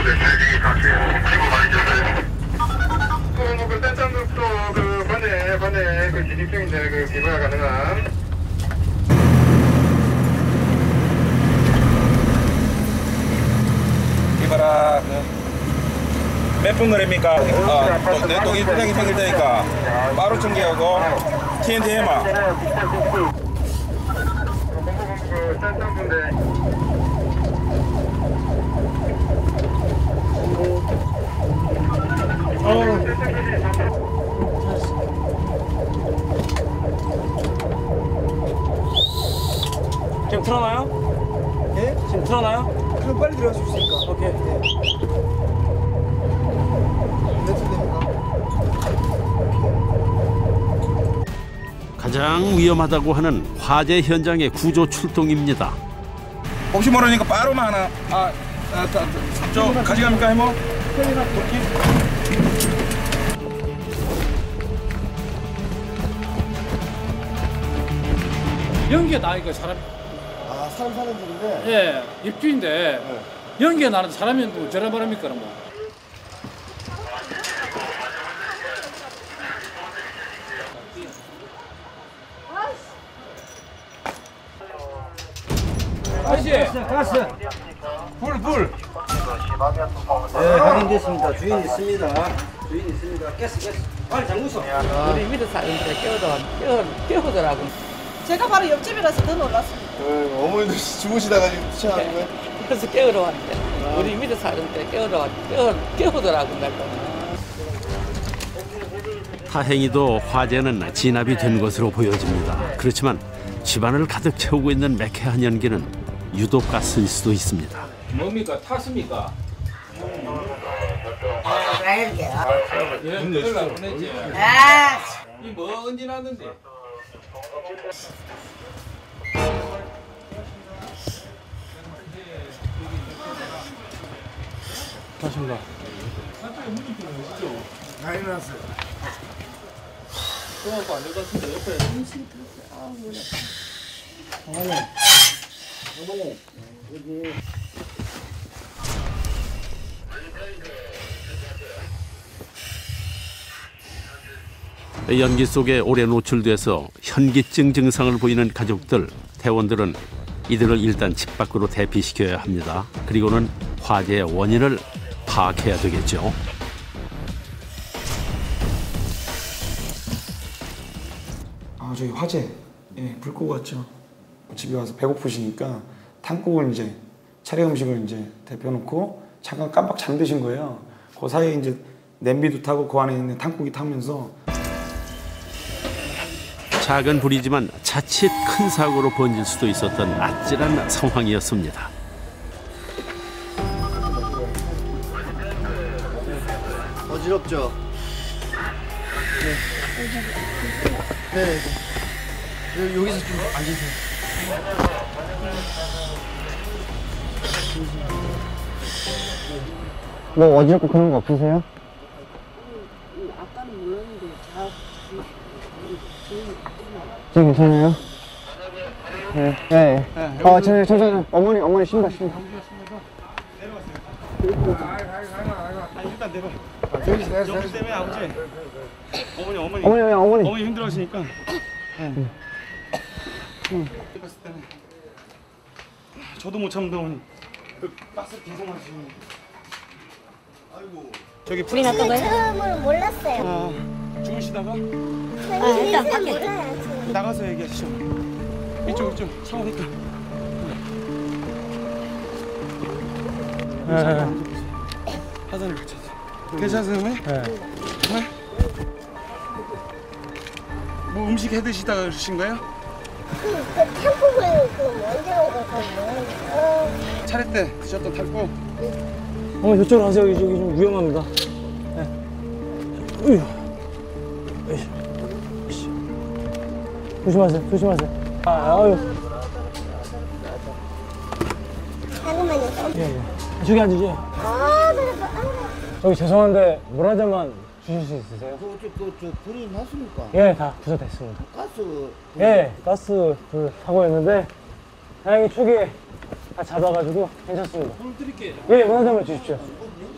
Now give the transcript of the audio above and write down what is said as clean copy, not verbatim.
그 센터국도 그 반에 그 진입 중인데 그 기부가 가능한. 이봐라. 몇 분 거리입니까? 내 똥이 부장이 생길 테니까 바로 전개하고 TNT 해마. 그 센터국인데. 지금 틀어놔요? 예? 지금 틀어놔요? 그럼 빨리 들어갈 수 있으니까. 오케이. 며칠 됩니까? 가장 위험하다고 하는 화재 현장의 구조 출동입니다. 혹시 모르니까 바로만 하나. 저 가져갑니까 해모? 연기가 나니까 사람, 아, 사람 사는 집인데. 예, 입주인데 연기가 나는데 사람이 뭐 저런 바람입니까 뭐. 아저씨, 가스. 불. 네, 확인됐습니다. 주인 있습니다. 주인 있습니다. 가스. 빨리 잠그소. 우리 밑에 사는데 깨우더라고. 제가 바로 옆집이라서 더 놀랐습니다. 어머니도 주무시다가 지금 투창하는 거예요? 그래서 깨우러 왔대. 우리 밑에 사는데 깨우더라고 날. 다행히도 화재는 진압이 된 것으로 보여집니다. 그렇지만 집안을 가득 채우고 있는 매캐한 연기는 유독 가스일 수도 있습니다. 뭡니까? 탔습니까? 예, 연락 보냈지. 이뭐 언제 났는데? 맞습니다. 많이 났어요. 그만고 안될 것 같은데 옆에. 어머니, 여기. 연기 속에 오래 노출돼서 현기증 증상을 보이는 가족들, 대원들은 이들을 일단 집 밖으로 대피시켜야 합니다. 그리고는 화재의 원인을 파악해야 되겠죠. 저기 화재. 예, 불 끄고 왔죠. 집에 와서 배고프시니까 탕국을 이제 차례 음식을 이제 데펴놓고 잠깐 깜빡 잠드신 거예요. 그 사이에 이제 냄비도 타고 그 안에 있는 탕국이 타면서 작은 불이지만 자칫 큰 사고로 번질 수도 있었던 아찔한 상황이었습니다. 어지럽죠? 네. 여기서 좀 앉으세요. 뭐 어지럽고 그런 거 없으세요? 아까는 몰랐는데 지금 괜찮아요? 네. 천천히. 어머니 신발. 일단 내려. 여기 때문에 아버지. 어머니 힘들어하시니까. 봤을 때는 저도 못 참는데 어머니. 그 가스 계속 마시는. 아이고. 저기 불이 났던 거예요? 처음은 몰랐어요. 주무시다가 일단 밖에 몰라야지. 나가서 얘기하시죠. 이쪽 차오니까. 사장님 괜찮으세요? 네. 뭐 음식 해 드시다가 그러신 거예요? 그 탕국을 언제 먹었거든요. 차례 때 드셨던 탕국? 어머니 저쪽으로 가세요. 여기 좀 위험합니다. 조심하세요. 아유. 잠깐만요. 저기 앉으지. 그래서 저기 죄송한데 물 한 잔만 주실 수 있으세요? 저 불이 났습니까? 예, 다 부서됐습니다. 가스. 예, 가스 불 사고였는데 다행히 초기에 다 잡아가지고 괜찮습니다. 물 드릴게요. 예, 문 한 잔만 주십시오.